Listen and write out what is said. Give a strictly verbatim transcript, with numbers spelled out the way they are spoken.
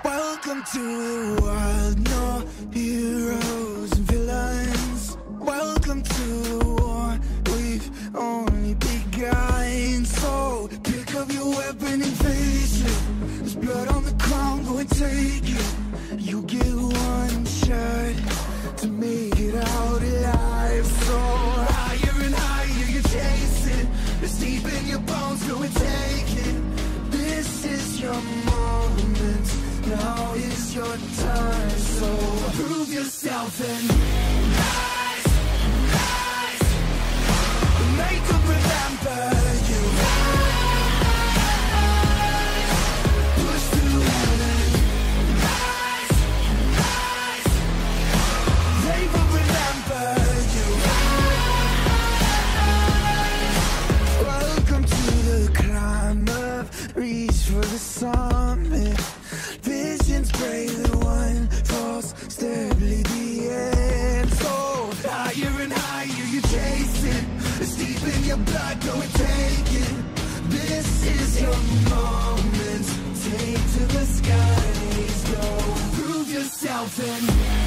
Welcome to the wild, no heroes and villains. Welcome to the war, we've only begun. So pick up your weapon and face it. There's blood on the ground, go and take it. You get one shot to make it out alive. So higher and higher you're chasing. It's deep in your bones, go and take it. This is your moment, now is your time. So prove yourself and rise, rise. Make them remember you. Rise, push through heaven. Rise, rise. They will remember you. Rise. Welcome to the climb up, reach for the summit. Visions brave, the one falls, steadily the end. So higher and higher you're chasing. It's deep in your blood, go and take it. This is your moment. Take to the skies, go. Prove yourself and